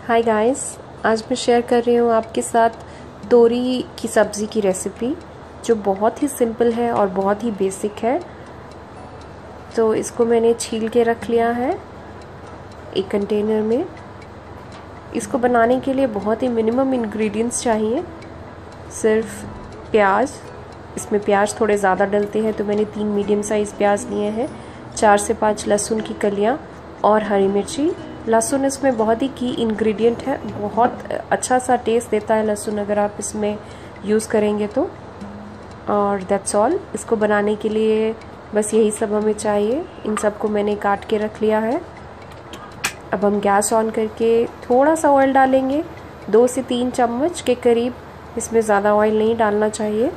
Hi guys, आज मैं share कर रही हूँ आपके साथ तोरी की सब्ज़ी की रेसिपी जो बहुत ही सिंपल है और बहुत ही बेसिक है। तो इसको मैंने छील के रख लिया है एक कंटेनर में। इसको बनाने के लिए बहुत ही मिनिमम इंग्रेडिएंट्स चाहिए, सिर्फ प्याज। इसमें प्याज थोड़े ज़्यादा डलते हैं तो मैंने 3 मीडियम साइज़ प्याज लिए हैं, 4 से 5 लहसुन की कलियाँ और हरी मिर्ची। लहसुन इसमें बहुत ही की इंग्रेडिएंट है, बहुत अच्छा सा टेस्ट देता है लहसुन अगर आप इसमें यूज़ करेंगे तो। और दैट्स ऑल। इसको बनाने के लिए बस यही सब हमें चाहिए। इन सब को मैंने काट के रख लिया है। अब हम गैस ऑन करके थोड़ा सा ऑयल डालेंगे, 2 से 3 चम्मच के करीब। इसमें ज़्यादा ऑयल नहीं डालना चाहिए।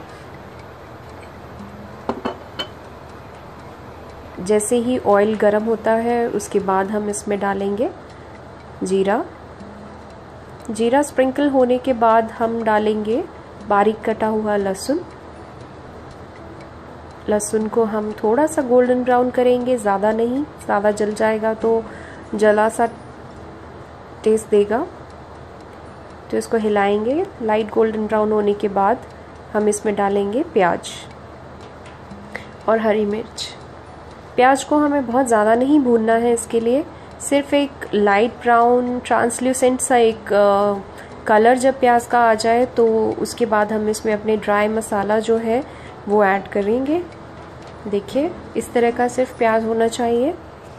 जैसे ही ऑयल गर्म होता है उसके बाद हम इसमें डालेंगे जीरा। जीरा स्प्रिंकल होने के बाद हम डालेंगे बारीक कटा हुआ लहसुन। लहसुन को हम थोड़ा सा गोल्डन ब्राउन करेंगे, ज़्यादा नहीं, ज़्यादा जल जाएगा तो जला सा टेस्ट देगा। तो इसको हिलाएंगे। लाइट गोल्डन ब्राउन होने के बाद हम इसमें डालेंगे प्याज और हरी मिर्च। प्याज को हमें बहुत ज़्यादा नहीं भूनना है, इसके लिए सिर्फ एक लाइट ब्राउन ट्रांसल्यूसेंट सा एक कलर जब प्याज का आ जाए तो उसके बाद हम इसमें अपने ड्राई मसाला जो है वो ऐड करेंगे। देखिए इस तरह का सिर्फ प्याज होना चाहिए,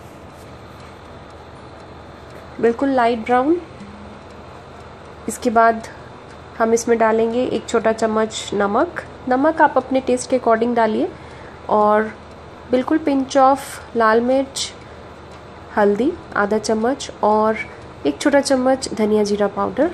बिल्कुल लाइट ब्राउन। इसके बाद हम इसमें डालेंगे 1 छोटा चम्मच नमक। नमक आप अपने टेस्ट के अकॉर्डिंग डालिए। और बिल्कुल पिंच ऑफ लाल मिर्च, हल्दी आधा चम्मच और 1 छोटा चम्मच धनिया जीरा पाउडर।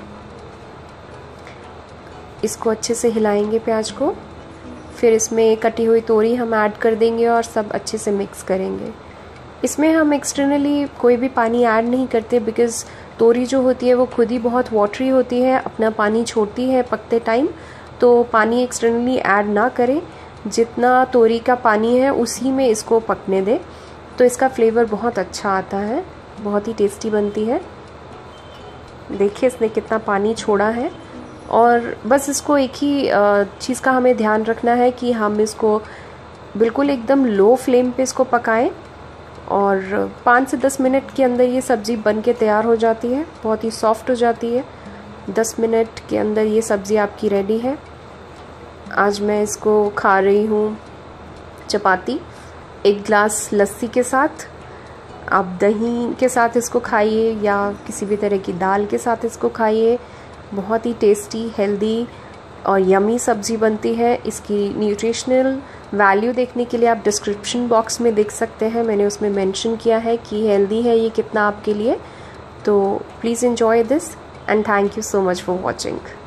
इसको अच्छे से हिलाएंगे प्याज को। फिर इसमें कटी हुई तोरी हम ऐड कर देंगे और सब अच्छे से मिक्स करेंगे। इसमें हम एक्सटर्नली कोई भी पानी ऐड नहीं करते, बिकॉज़ तोरी जो होती है वो खुद ही बहुत वाटरी होती है, अपना पानी छोड़ती है पकते टाइम। तो पानी एक्सटर्नली ऐड ना करें, जितना तोरी का पानी है उसी में इसको पकने दें, तो इसका फ्लेवर बहुत अच्छा आता है, बहुत ही टेस्टी बनती है। देखिए इसने कितना पानी छोड़ा है। और बस इसको एक ही चीज़ का हमें ध्यान रखना है कि हम इसको बिल्कुल एकदम लो फ्लेम पे इसको पकाएं और 5 से 10 मिनट के अंदर ये सब्ज़ी बन के तैयार हो जाती है, बहुत ही सॉफ्ट हो जाती है। 10 मिनट के अंदर ये सब्ज़ी आपकी रेडी है। आज मैं इसको खा रही हूँ चपाती, 1 ग्लास लस्सी के साथ। आप दही के साथ इसको खाइए या किसी भी तरह की दाल के साथ इसको खाइए। बहुत ही टेस्टी, हेल्दी और यमी सब्ज़ी बनती है। इसकी न्यूट्रिशनल वैल्यू देखने के लिए आप डिस्क्रिप्शन बॉक्स में देख सकते हैं, मैंने उसमें मेंशन किया है कि हेल्दी है ये कितना आपके लिए। तो please enjoy this and thank you so much for watching.